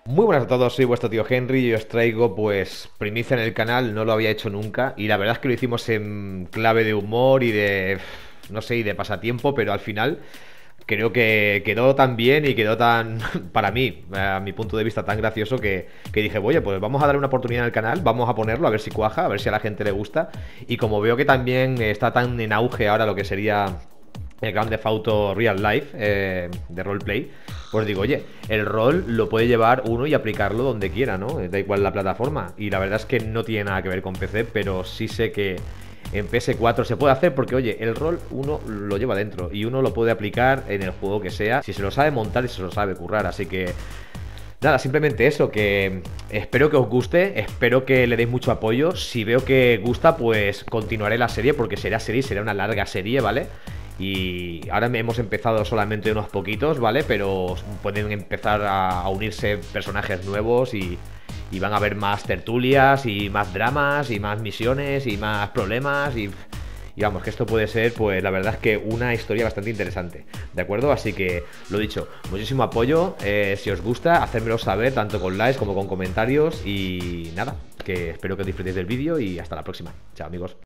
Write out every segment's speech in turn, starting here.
Muy buenas a todos, soy vuestro tío Henry y os traigo pues primicia en el canal, no lo había hecho nunca y la verdad es que lo hicimos en clave de humor y de, no sé, y de pasatiempo, pero al final creo que quedó tan bien y quedó tan, para mí, a mi punto de vista, tan gracioso que dije, oye, pues vamos a darle una oportunidad al canal, vamos a ponerlo, a ver si cuaja, a ver si a la gente le gusta. Y como veo que también está tan en auge ahora lo que sería el Grand Theft Auto Real Life de roleplay, pues digo, oye, el rol lo puede llevar uno y aplicarlo donde quiera, ¿no? Da igual la plataforma. Y la verdad es que no tiene nada que ver con PC, pero sí sé que en PS4 se puede hacer porque, oye, el rol uno lo lleva dentro y uno lo puede aplicar en el juego que sea, si se lo sabe montar y se lo sabe currar. Así que nada, simplemente eso, que espero que os guste, espero que le deis mucho apoyo. Si veo que gusta, pues continuaré la serie, porque será una larga serie, ¿vale? Y ahora hemos empezado solamente unos poquitos, ¿vale? Pero pueden empezar a unirse personajes nuevos y van a haber más tertulias y más dramas y más misiones y más problemas y vamos, que esto puede ser, pues la verdad es que una historia bastante interesante, ¿de acuerdo? Así que, lo dicho, muchísimo apoyo, si os gusta, hacérmelo saber, tanto con likes como con comentarios y nada, que espero que disfrutéis del vídeo y hasta la próxima. Chao, amigos.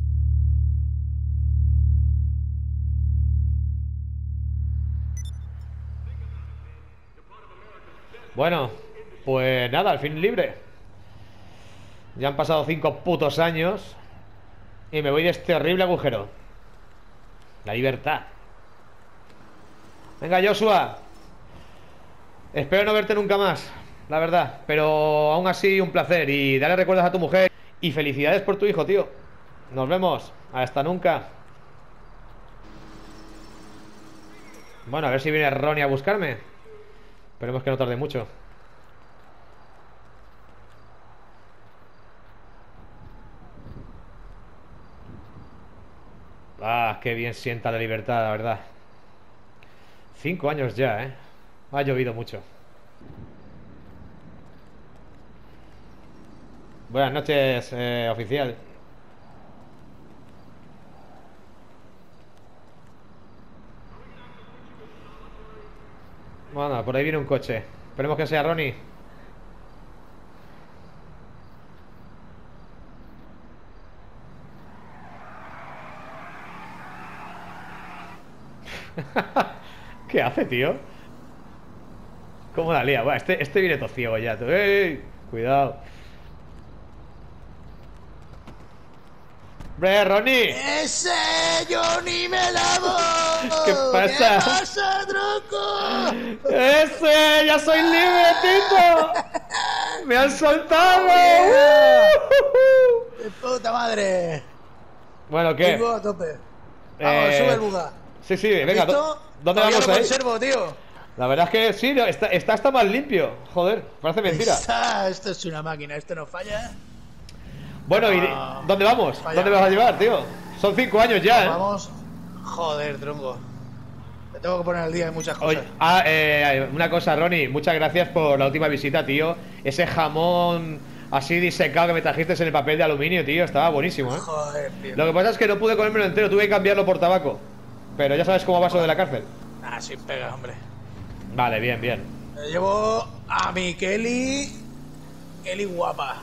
Bueno, pues nada, al fin libre. Ya han pasado 5 putos años y me voy de este horrible agujero. La libertad. Venga, Joshua. Espero no verte nunca más, la verdad. Pero aún así, un placer. Y dale recuerdos a tu mujer. Y felicidades por tu hijo, tío. Nos vemos. Hasta nunca. Bueno, a ver si viene Ronnie a buscarme. Esperemos que no tarde mucho. Ah, qué bien sienta la libertad, la verdad. 5 años ya, ¿eh? Ha llovido mucho. Buenas noches, oficial. Bueno, por ahí viene un coche. Esperemos que sea Ronnie. ¿Qué hace, tío? ¿Cómo la lía? Bueno, este viene todo ciego ya. ¡Ey! Cuidado. ¡Bre, Ronnie! ¡Ese Johnny me la voy! ¿Qué ¿Qué pasa? pasa, tronco? ¡Ese! ¡Ya soy libre, Tito! ¡Me han soltado! ¡Yeah! ¡De puta madre! Bueno, ¿qué? Vengo a tope. Vamos, sube el buga. Sí, sí, venga. ¿Listo? ¿Dónde Todavía vamos lo a ir? conservo, tío. La verdad es que sí, no, está hasta más limpio. Joder, parece mentira. Esto es una máquina, esto no falla. Bueno, ¿y No, dónde vamos? falla. ¿Dónde me vas a llevar, tío? Son 5 años ya, ¿eh? Vamos. Joder, tronco. Te tengo que poner al día de muchas Oye, cosas. una cosa, Ronnie, muchas gracias por la última visita, tío. Ese jamón así disecado que me trajiste en el papel de aluminio, tío, estaba buenísimo, ¿eh? Joder, tío. Lo que pasa es que no pude comérmelo entero, tuve que cambiarlo por tabaco. Pero ya sabes cómo va eso de la cárcel. Ah, sin pega, hombre. Vale, bien, bien. Me llevo a mi Kelly. Kelly guapa.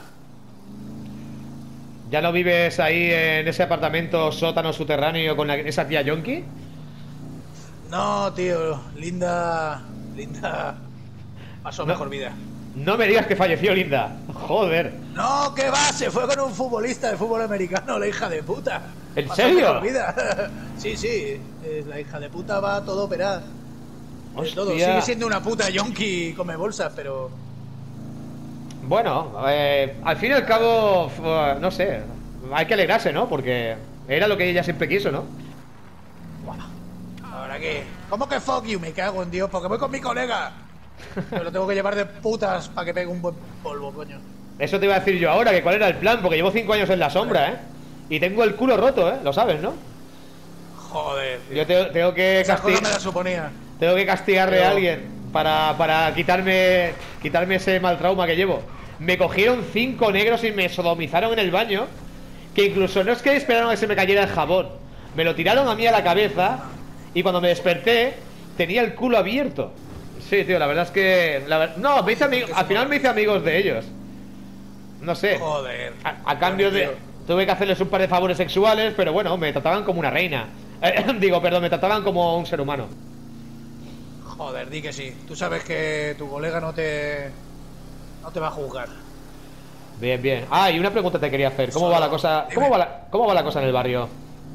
¿Ya no vives ahí en ese apartamento sótano subterráneo con esa tía Yonki? No, tío, Linda. Linda. Pasó mejor vida. No me digas que falleció Linda. Joder. No, que va, se fue con un futbolista de fútbol americano, la hija de puta. ¿En Pasó serio? mejor vida. Sí, sí, la hija de puta va todo operada. De todo. Hostia. Sigue siendo una puta yonki y come bolsas, pero. Bueno, al fin y al cabo, no sé, hay que alegrarse, ¿no? Porque era lo que ella siempre quiso, ¿no? ¿Ahora qué? ¿Cómo que fuck you? Me cago en Dios, porque voy con mi colega. Me lo tengo que llevar de putas para que pegue un buen polvo, coño. Eso te iba a decir yo ahora, que cuál era el plan, porque llevo 5 años en la sombra, ¿eh? Y tengo el culo roto, ¿eh? Lo sabes, ¿no? Joder, tío. Yo tengo que Esa cosa me la suponía. tengo que castigarle Pero- a alguien para quitarme ese mal trauma que llevo. Me cogieron 5 negros y me sodomizaron en el baño, que incluso no es que esperaron a que se me cayera el jabón, me lo tiraron a mí a la cabeza y cuando me desperté tenía el culo abierto. Sí, tío, la verdad es que... No, al final me hice amigos de ellos. No sé. Joder. A cambio de... Tuve que hacerles un par de favores sexuales, pero bueno, me trataban como una reina. Digo, perdón, me trataban como un ser humano. Joder, di que sí. Tú sabes que tu colega no te va a juzgar. Bien, bien. Ah, y una pregunta te quería hacer. ¿Cómo va la cosa? ¿Cómo va la cosa en el barrio?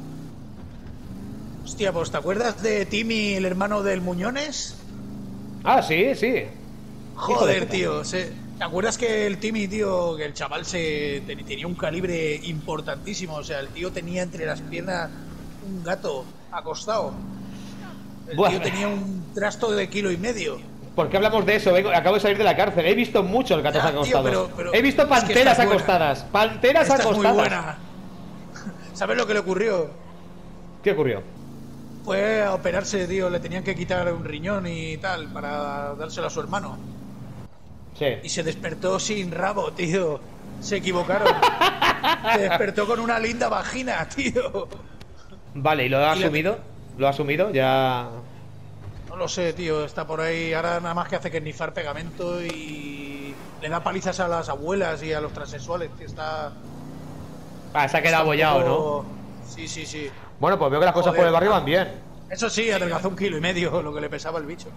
Hostia, pues ¿te acuerdas de Timmy, el hermano del Muñones? Ah, sí, sí. Joder, tío. ¿Te acuerdas que el Timmy, tío, que el chaval tenía un calibre importantísimo? O sea, el tío tenía entre las piernas un gato acostado. El tío tenía un trasto de 1,5 kilos. ¿Por qué hablamos de eso? Acabo de salir de la cárcel. He visto muchos gatos acostados. Pero he visto panteras acostadas. Panteras acostadas. Es muy buena. ¿Sabes lo que le ocurrió? ¿Qué ocurrió? Fue a operarse, tío. Le tenían que quitar un riñón y tal para dárselo a su hermano. Sí. Y se despertó sin rabo, tío. Se equivocaron. Se despertó con una linda vagina, tío. Vale, ¿y lo ha asumido? ¿Lo ha asumido? Ya... No lo sé, tío. Está por ahí. Ahora nada más que hace que nifar pegamento y le da palizas a las abuelas y a los transexuales, tío. Está... Ah, se ha quedado abollado, ¿no? Sí, sí, sí. Bueno, pues veo que las cosas por el barrio van bien. Eso sí, adelgazó 1,5 kilos, lo que le pesaba el bicho.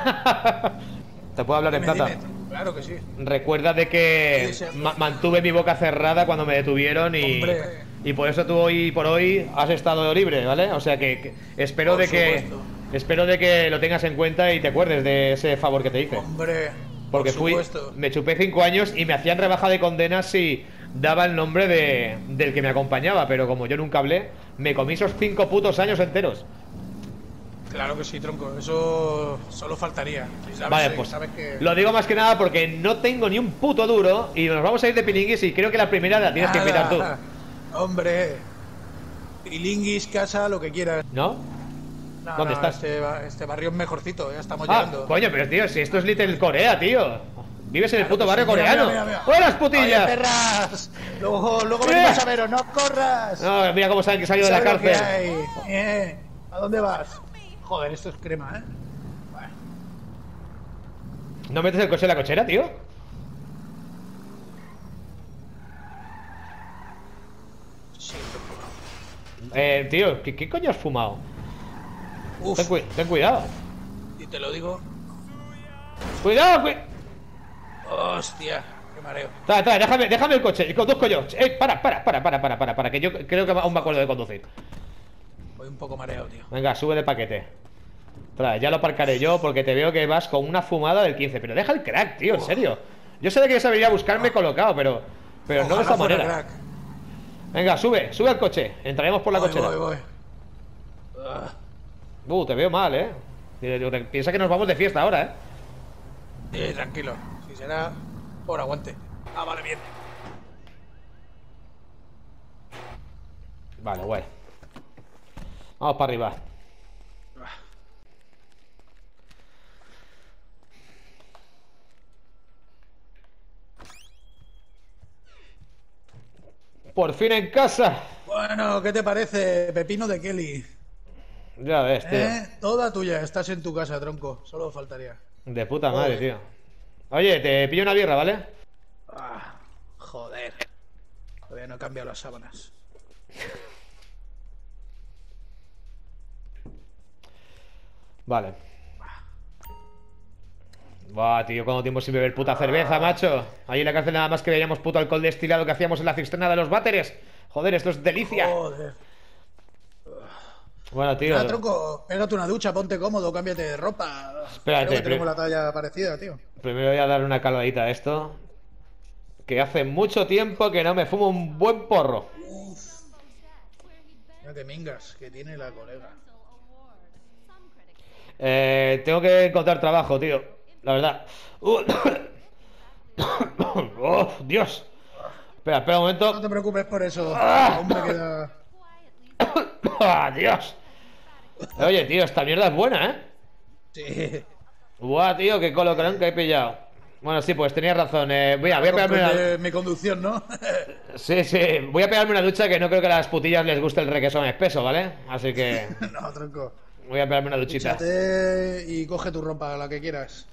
¿Te puedo hablar en plata? Dime. Claro que sí. Recuerda de que mantuve mi boca cerrada cuando me detuvieron y por eso tú hoy por hoy has estado libre, ¿vale? O sea que espero de que lo tengas en cuenta y te acuerdes de ese favor que te hice. Hombre, porque me chupé 5 años y me hacían rebaja de condenas si daba el nombre del que me acompañaba, pero como yo nunca hablé, me comí esos 5 putos años enteros. Claro que sí, tronco, eso solo faltaría. Vale, pues lo digo más que nada porque no tengo ni un puto duro y nos vamos a ir de pilinguis y creo que la primera la tienes que invitar tú. Hombre, pilinguis, casa, lo que quieras. ¿No? ¿Dónde estás? Este barrio es mejorcito, ya estamos llegando. Coño, pero tío, si esto es Little Corea, tío. Vives en el puto barrio coreano. Mira. ¡Buenas putillas! Oye, perras. Luego venimos a veros, no corras. No, mira cómo saben que he salido de la cárcel. ¿A dónde vas? Joder, esto es crema, ¿eh? Bueno. ¿No metes el coche en la cochera, tío? Sí. Tío, ¿qué coño has fumado? Uf. Ten cuidado. Y te lo digo. ¡Cuidado! Hostia, qué mareo. Déjame el coche, conduzco yo. Para, que yo creo que aún me acuerdo de conducir. Voy un poco mareado, tío. Venga, sube de paquete. Ya lo aparcaré yo porque te veo que vas con una fumada del 15. Pero deja el crack, tío, en serio. Yo sé de que yo sabería buscarme colocado, pero no de esta manera. Crack. Venga, sube al coche. Entraremos por la cochera. Voy. Te veo mal, Piensa que nos vamos de fiesta ahora, Tranquilo. Si será por aguante. Ah, vale, bien. Vale, guay. Vamos para arriba. Por fin en casa. Bueno, ¿qué te parece, Pepino de Kelly? Ya ves, tío. Toda tuya, estás en tu casa, tronco. Solo faltaría. De puta madre, tío. Oye, te pillo una birra, ¿vale? Joder. Todavía no he cambiado las sábanas. Vale. Buah, tío, ¿cuánto tiempo sin beber puta cerveza, macho? Ahí en la cárcel nada más que veíamos puto alcohol destilado que hacíamos en la cisterna de los váteres. Joder, esto es delicia. Joder. Bueno, tío. Tronco, pégate una ducha, ponte cómodo, cámbiate de ropa. Espérate, creo que tenemos la talla parecida, tío. Primero voy a darle una calvadita a esto. Que hace mucho tiempo que no me fumo un buen porro. Mira que mingas que tiene la colega. Tengo que encontrar trabajo, tío. La verdad. ¡Oh, Dios! Espera un momento. No te preocupes por eso. Aún me queda... Dios! Oye, tío, esta mierda es buena, Sí. Buah, tío, qué colocón que he pillado. Bueno, sí, pues tenías razón. Voy a pegarme una... Mi conducción, ¿no? Sí. Voy a pegarme una ducha que no creo que a las putillas les guste el requesón espeso, ¿vale? Así que... No, tronco. Voy a pegarme una duchita. Dúchate y coge tu ropa, la que quieras.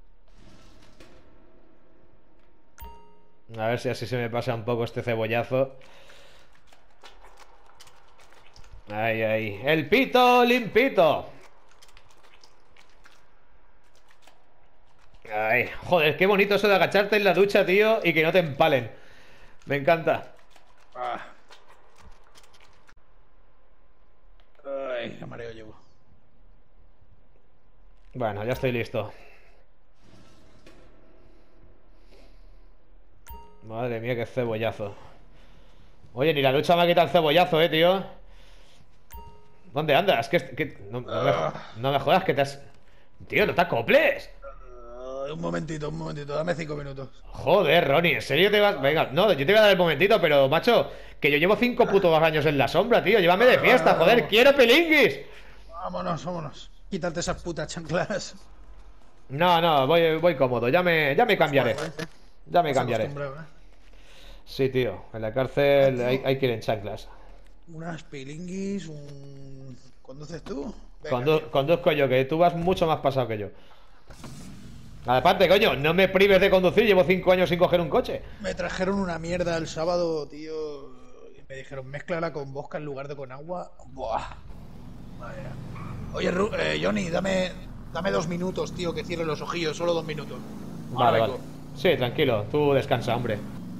A ver si así se me pasa un poco este cebollazo. Ahí, ahí. El pito limpito. Ay, joder, qué bonito eso de agacharte en la ducha, tío, y que no te empalen. Me encanta. Ay, qué mareo llevo. Bueno, ya estoy listo. Madre mía, qué cebollazo. Oye, ni la ducha me ha quitado el cebollazo, tío. ¿Dónde andas? No me jodas que te has... Tío, no te acoples. Un momentito, dame 5 minutos. Joder, Ronnie, ¿en serio te vas...? Venga, no, yo te voy a dar el momentito, pero, macho, que yo llevo 5 putos años en la sombra, tío. Llévame de fiesta, joder, quiero pelinguis. Vámonos. Quítate esas putas chanclas. No, voy cómodo, ya me cambiaré. Ya me cambiaré. Sí, tío, en la cárcel hay que ir en chanclas. Unas pilinguis, ¿Conduces tú? Venga, Conduzco yo, que tú vas mucho más pasado que yo. Aparte, coño, no me prives de conducir, llevo 5 años sin coger un coche. me trajeron una mierda el sábado, tío. Y me dijeron, mézclala con vodka en lugar de con agua. Buah. Madre mía. Oye, Johnny, dame 2 minutos, tío, que cierre los ojillos, solo 2 minutos. Vale. Sí, tranquilo, tú descansa, hombre.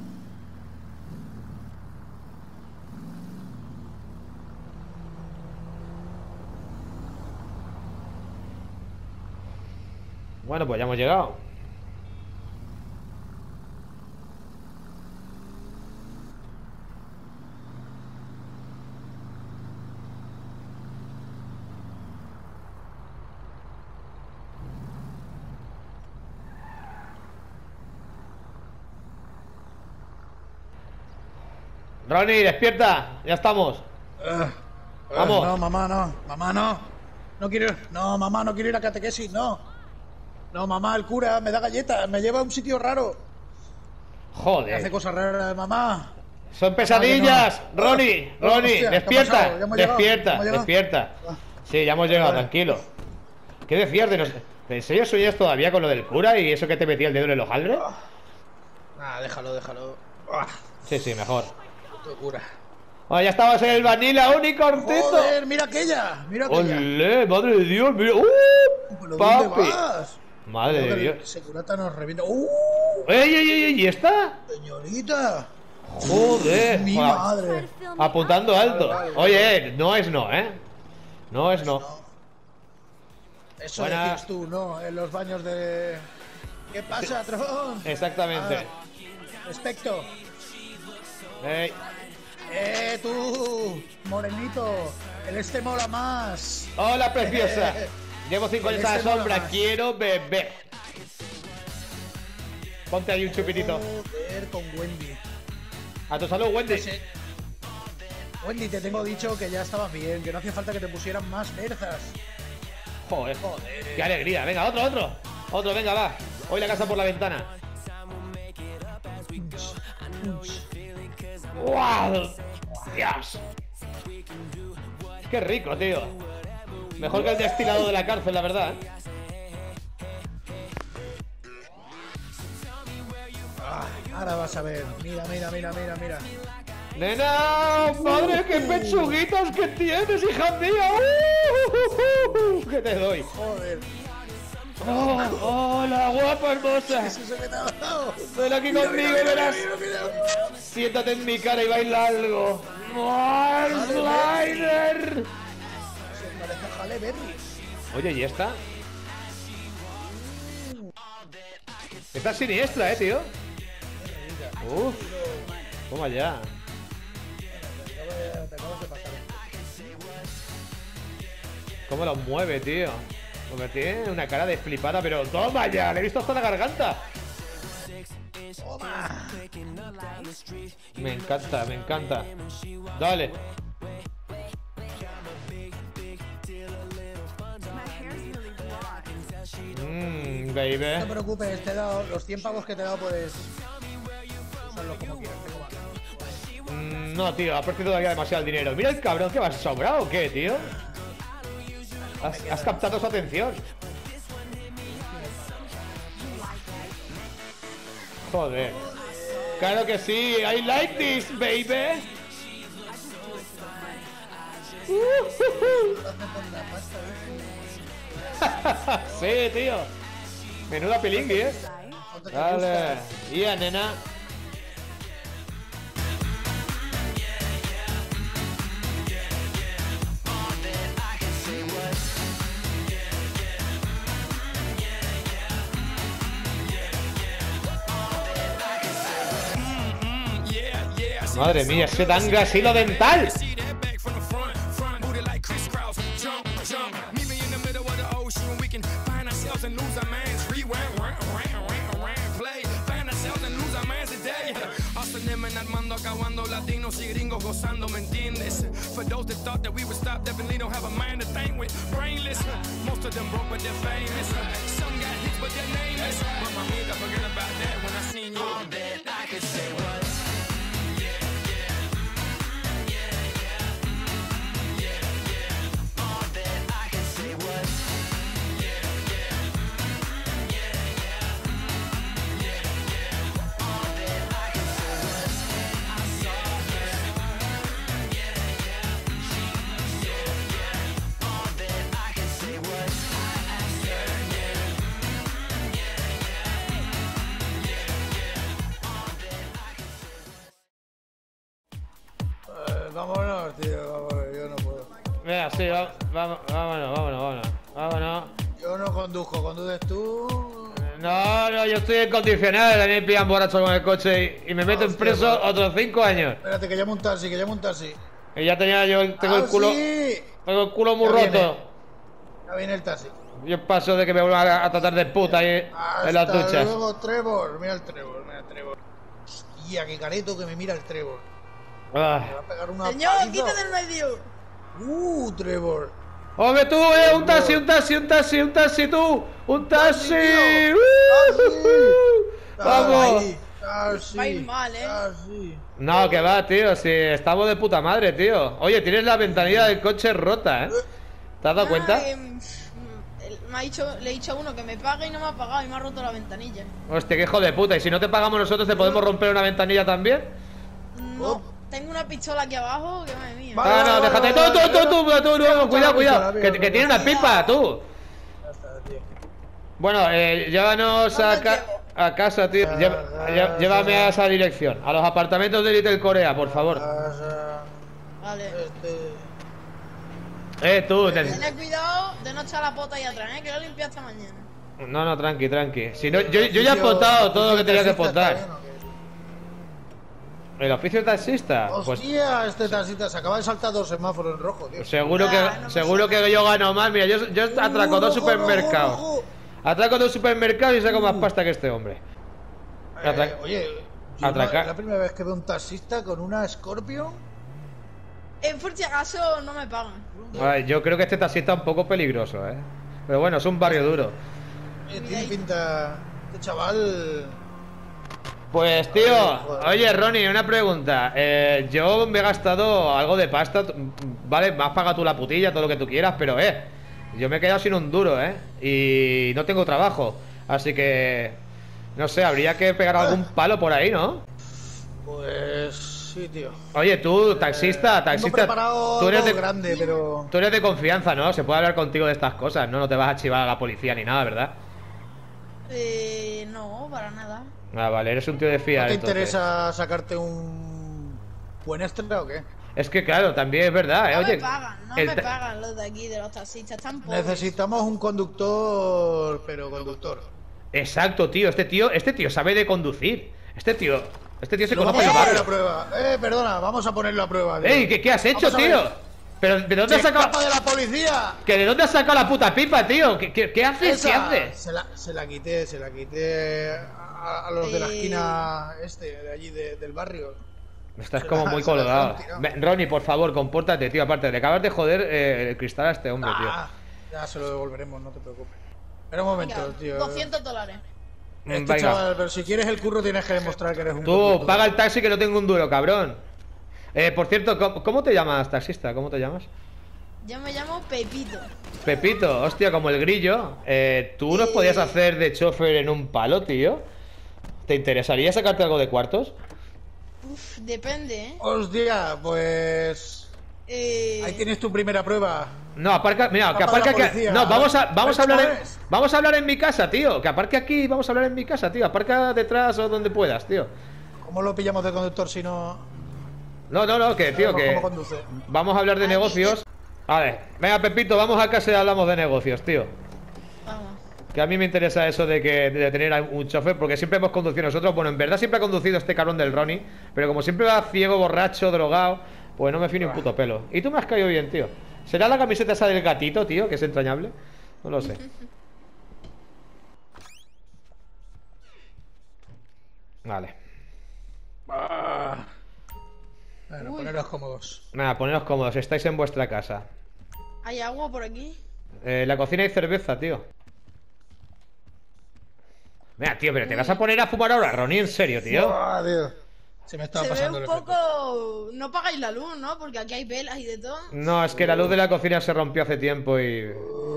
Bueno, pues ya hemos llegado. Ronnie, despierta, ya estamos. Vamos. No, mamá, no. No quiero. No, mamá, no quiero ir a catequesis, no. No, mamá, el cura me da galletas, me lleva a un sitio raro. Joder. Hace cosas raras, mamá. Son pesadillas. No. Ronnie, Hostia, despierta. ¿qué ha pasado? Despierta. Sí, ya hemos llegado, tranquilo. ¿Qué decías de nosotros? ¿En serio sueñas todavía con lo del cura y eso que te metía el dedo en el hojaldre? Déjalo. Sí, mejor. Puto cura. Oh, ya estabas en el Vanilla Unicorntito. Joder, mira aquella. ¡Olé! ¡Madre de Dios! ¡Mira! ¿Pero ¡Papi! dónde vas? ¡Madre de Dios! Ese curata nos revienta. ¡Ey! ¿Y esta? Señorita. ¡Joder! Mi Joder. madre. Apuntando alto. Vale. Oye, no es no, ¿eh? No es no. Eso Buena. decías tú, ¿no? En los baños de... ¿Qué pasa, Tron? Exactamente. Respecto. ¡Ey! Tú, morenito. El este mola más. ¡Hola, preciosa! Llevo 5 años a la sombra, quiero beber. Ponte ahí un chupitito. Joder, con Wendy. A tu salud, Wendy. Ese- Wendy, te tengo dicho que ya estabas bien, que no hacía falta que te pusieran más berzas. Joder, qué alegría. Venga, otro. Otro, venga, va. Hoy la casa por la ventana. ¡Wow! ¡Dios! ¡Qué rico, tío! Mejor que el destilado de la cárcel, la verdad. Ahora vas a ver. Mira. ¡Nena! ¡Madre, qué pechuguitos que tienes, hija mía! ¿Qué te doy? Joder. ¡Hola, guapa, hermosa! Eso se me ha dado. Ven aquí conmigo, verás. Siéntate en mi cara y baila algo. ¡Mars Liner! Parece Halle Berry. Oye, ¿y esta? Está siniestra, tío. Uf. Toma ya. Te acabas de pasar. ¿Cómo lo mueve, tío? Porque tiene una cara de flipada, pero toma ya, le he visto hasta la garganta. Toma. Me encanta. Dale. No Baby. te preocupes, te he dado los 100 pavos que te he dado, puedes usarlos como quieras. No, tío, ha perdido todavía demasiado el dinero. Mira el cabrón que va sobrado o qué, tío. Has captado su atención. Joder. Claro que sí. I like this, baby. Sí, tío. Menuda pilingui, Dale. Ya, nena. Madre mía, ese tanga asilo dental. Acabando latinos y gringos gozando, ¿me entiendes? For those that thought that we would stop, definitely don't have a mind to think with. Brainless, most of them broke but they're famous. Some got hits but their nameless. But my amiga, forget about that when I seen you. All that I could say was Vámonos, tío, vámonos, yo no puedo. Venga, sí, vámonos. Yo no conduzco, ¿conduces tú? No, yo estoy en condicional. A mí me pillan borracho con el coche y me meten preso otros 5 años. Espérate, que llamo un taxi, Y ya tengo el culo. Sí. Tengo el culo muy roto. Ya viene el taxi. Yo paso de que me vuelvan a tratar de puta ahí en las duchas. Hasta luego, Trevor. Mira el Trevor. Hostia, qué careto que me mira el Trevor. Me va a pegar una Señor, paliza. quítate del medio. Trevor. Hombre, tú, un taxi, tú. Un taxi. Vamos. Va a ir mal, No, que va, tío. Si estamos de puta madre, tío. Oye, tienes la ventanilla del coche rota, ¿Te has dado cuenta? Le he dicho a uno que me pague y no me ha pagado y me ha roto la ventanilla. Hostia, qué hijo de puta. ¿Y si no te pagamos nosotros, te podemos romper una ventanilla también? No, tengo una pistola aquí abajo que madre mía. No, déjate. Tú, cuidado. Que tiene una pipa, tú. Bueno, llévanos a casa, tío. Llévame a esa dirección. A los apartamentos de Little Corea, por favor. Vale. Tú. Ten cuidado de no echar la pota ahí atrás, que lo limpié esta mañana. No, tranqui. Si no, yo ya he potado todo lo que tenía que potar. ¿El oficio taxista? Hostia, este taxista se acaba de saltar 2 semáforos en rojo, tío. Seguro que yo gano más. Mira, yo atraco 2 supermercados. Atraco 2 supermercados y saco más pasta que este hombre. Oye, atracar. es la primera vez que veo un taxista con una Scorpion. Por si acaso no me pagan. Ay, yo creo que este taxista es un poco peligroso, Pero bueno, es un barrio duro. Tiene pinta. Este chaval. Pues tío, oye Ronnie, una pregunta. Yo me he gastado algo de pasta. Vale, me has pagado tú la putilla, todo lo que tú quieras, pero yo me he quedado sin un duro, y no tengo trabajo. Así que no sé, habría que pegar algún palo por ahí, ¿no? Pues sí, tío. Oye, tú, taxista, tú eres grande, pero tú eres de confianza, ¿no? Se puede hablar contigo de estas cosas, ¿no? No te vas a chivar a la policía ni nada, ¿verdad? No, para nada. Vale, eres un tío de fiar. ¿No te entonces interesa sacarte un buen extra o qué? Es que claro, también es verdad, No Oye, me pagan los de aquí, de los taxistas, están pobres. Necesitamos un conductor, pero conductor. Exacto, tío, este tío sabe de conducir. Este tío se Vamos conoce a el ponerlo barrio. a prueba. Perdona, vamos a ponerlo a prueba. ¡Ey! ¿Qué has hecho, tío? ¿Pero de dónde has sacado? ¡Escapa de la policía! ¿Que de dónde has sacado la puta pipa, tío? ¿Qué haces? ¿Qué haces? Se la quité a los de la esquina de allí del barrio. Estás como muy colgado. Ronnie, por favor, compórtate, tío. Aparte, le acabas de joder el cristal a este hombre, tío. Ya se lo devolveremos, no te preocupes. Espera un momento, Venga, tío. $200. Venga. Chaval, pero si quieres el curro tienes que demostrar que eres un Tú, conductor. paga el taxi que no tengo un duro, cabrón. Por cierto, ¿cómo te llamas, taxista? ¿Cómo te llamas? Yo me llamo Pepito. Pepito, hostia, como el grillo. ¿Tú nos podías hacer de chofer en un palo, tío? ¿Te interesaría sacarte algo de cuartos? Uf, depende, ¿eh? Hostia, pues... Ahí tienes tu primera prueba. No, aparca, mira, que aparca aquí. No, vamos a hablar en mi casa, tío. Que aparque aquí, vamos a hablar en mi casa, tío. Aparca detrás o donde puedas, tío. ¿Cómo lo pillamos de conductor si no...? No, que tío, que ¿Cómo conduce? vamos a hablar de negocios. A ver, venga, Pepito, vamos a casa y hablamos de negocios, tío. Vamos. Que a mí me interesa eso de tener a un chofer, porque siempre hemos conducido nosotros. Bueno, en verdad siempre ha conducido este cabrón del Ronnie, pero como siempre va ciego, borracho, drogado, pues no me fío ni un puto pelo. Y tú me has caído bien, tío. ¿Será la camiseta esa del gatito, tío, que es entrañable? No lo sé. Vale. Bueno, Uy. poneros cómodos. Nada, poneros cómodos, estáis en vuestra casa. ¿Hay agua por aquí? En la cocina hay cerveza, tío. Mira, tío, pero te vas a poner a fumar ahora, Ronnie, en serio, tío. Buah, tío. Se me estaba Se ve pasando un el efecto. poco... No pagáis la luz, ¿no? Porque aquí hay velas y de todo. No, es que la luz de la cocina se rompió hace tiempo y...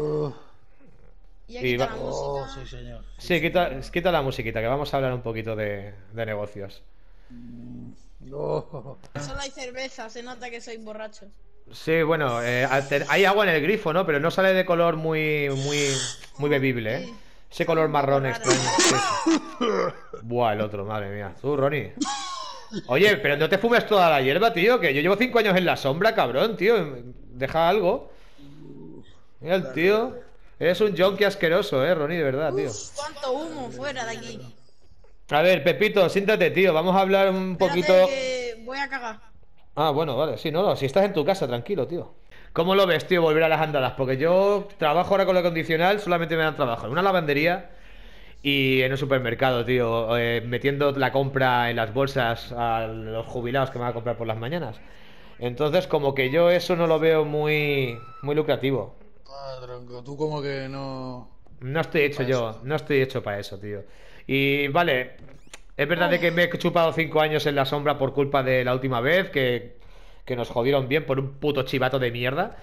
Y aquí está la Oh, música. sí, señor. Sí, quita la musiquita, que vamos a hablar un poquito de negocios. Oh. Solo hay cerveza, se nota que sois borrachos. Sí, bueno, hay agua en el grifo, ¿no? Pero no sale de color muy bebible, ¿eh? Sí. Ese color marrón Raro. extraño. Sí. Buah, el otro, madre mía. Tú, Ronnie. Oye, pero no te fumes toda la hierba, tío, que yo llevo 5 años en la sombra, cabrón, tío. Deja algo. Mira el tío. Eres un junkie asqueroso, Ronnie, de verdad, tío. Uf, cuánto humo fuera de aquí. A ver, Pepito, siéntate, tío. Vamos a hablar un Espérate poquito. que voy a cagar. Ah, bueno, vale. Sí, no, si estás en tu casa, tranquilo, tío. ¿Cómo lo ves, tío, volver a las andadas? Porque yo trabajo ahora con lo condicional, solamente me dan trabajo en una lavandería y en un supermercado, tío, metiendo la compra en las bolsas a los jubilados que me van a comprar por las mañanas. Entonces, como que yo eso no lo veo muy lucrativo. Ah, tronco, tú como que no... No estoy hecho yo, no estoy hecho para eso, tío. Y vale, es verdad de que me he chupado 5 años en la sombra por culpa de la última vez, que nos jodieron bien por un puto chivato de mierda.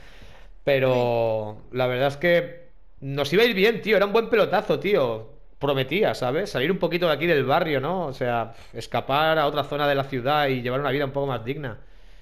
Pero la verdad es que nos iba a ir bien, tío, era un buen pelotazo, tío. Prometía, ¿sabes? Salir un poquito de aquí del barrio, ¿no? O sea, escapar a otra zona de la ciudad y llevar una vida un poco más digna.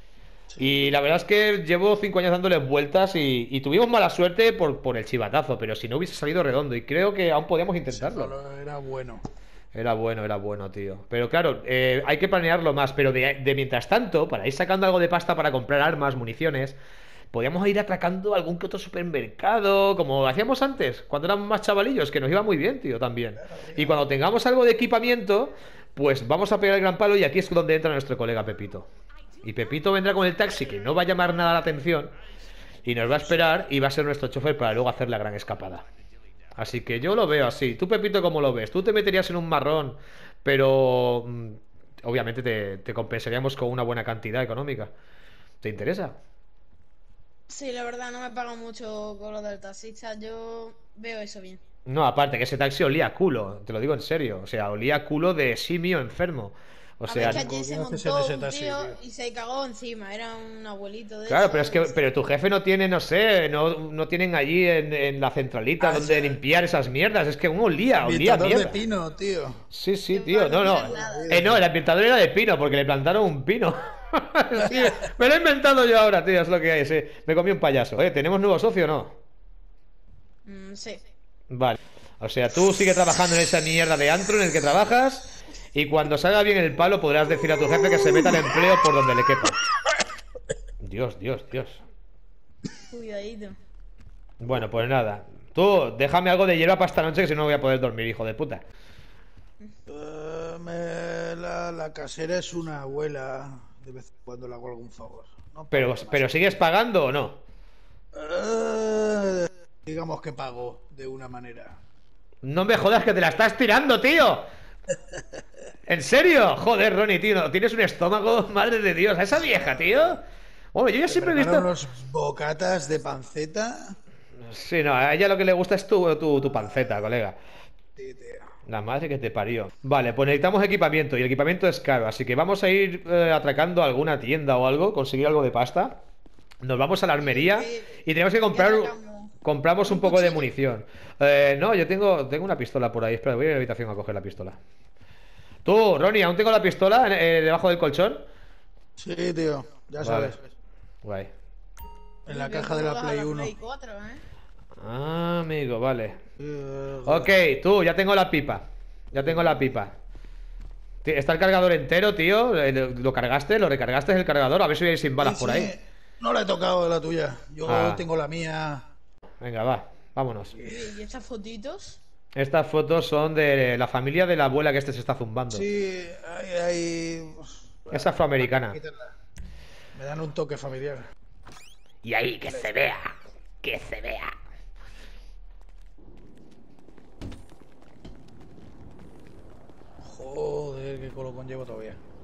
Y la verdad es que llevo 5 años dándole vueltas y tuvimos mala suerte por el chivatazo, pero si no hubiese salido redondo, y creo que aún podíamos intentarlo. Solo era bueno. Era bueno, tío. Pero claro, hay que planearlo más, pero de mientras tanto, para ir sacando algo de pasta para comprar armas, municiones, podíamos ir atracando algún que otro supermercado, como hacíamos antes, cuando éramos más chavalillos, que nos iba muy bien, tío, también. Y cuando tengamos algo de equipamiento, pues vamos a pegar el gran palo y aquí es donde entra nuestro colega Pepito. Y Pepito vendrá con el taxi, que no va a llamar nada la atención, y nos va a esperar y va a ser nuestro chofer para luego hacer la gran escapada. Así que yo lo veo así. ¿Tú, Pepito, cómo lo ves? ¿Tú te meterías en un marrón, pero obviamente te compensaríamos con una buena cantidad económica? ¿Te interesa? Sí, la verdad no me pagan mucho con lo del taxista. Yo veo eso bien. No, aparte que ese taxi olía a culo, te lo digo en serio. O sea, olía a culo de simio enfermo. O A sea, ver, que allí se ¿cómo haces montó en ese un taxi, tío tío? y se cagó encima. Era un abuelito de claro, esos. pero es que pero tu jefe no tiene, no sé, no tienen allí en la centralita Ah, donde sí. limpiar esas mierdas. Es que olía a Ambientador de mierda. pino, tío. Sí, sí, Que tío. para No, no no. hacer nada. No, el ambientador era de pino porque le plantaron un pino. Sí, me lo he inventado yo ahora, tío. Es lo que hay. Sí. Me comí un payaso. ¿Tenemos nuevo socio o no? Sí. Vale. O sea, tú sigue trabajando en esa mierda de antro en el que trabajas. Y cuando salga bien el palo, podrás decir a tu jefe que se meta el empleo por donde le quepa. Dios, Dios, Dios. Cuidadito. Bueno, pues nada. Tú, déjame algo de hierba para esta noche, que si no voy a poder dormir, hijo de puta. La casera es una abuela. De vez en cuando le hago algún favor. No Pero ¿sigues pagando o no? digamos que pago de una manera. No me jodas que te la estás tirando, tío. ¿En serio? Joder, Ronnie, tío, ¿no? Tienes un estómago, madre de Dios. ¿A esa vieja, tío? Hombre, yo ya siempre he Preparo visto... unos bocatas de panceta. Sí, no, a ella lo que le gusta es tu panceta, colega. Sí, tío. La madre que te parió. Vale, pues necesitamos equipamiento y el equipamiento es caro, así que vamos a ir atracando alguna tienda o algo, conseguir algo de pasta. Nos vamos a la armería y tenemos que ¿Qué sacamos? compramos un ¿Un poco de cuchillo? munición. No, yo tengo una pistola por ahí. Espera, voy a ir a la habitación a coger la pistola. Tú, Ronnie, ¿aún tengo la pistola debajo del colchón? Sí, tío, ya Vale. sabes. Guay. En la Yo caja de tengo la todas Play las 1. Play 4, ¿eh? Ah, amigo, vale. Eh, Ok, tú, ya tengo la pipa. Ya tengo la pipa. ¿Está el cargador entero, tío? ¿Lo cargaste? ¿Lo recargaste el cargador? A ver si vais sin balas sí, por ahí. no la he tocado la tuya. Yo Ah. tengo la mía. Venga, va, vámonos. ¿Y estas fotitos? Estas fotos son de la familia de la abuela que este se está zumbando. Sí, hay... Es afroamericana. Me dan un toque familiar. Y ahí, que se vea. Que se vea. Joder, qué colocón llevo todavía.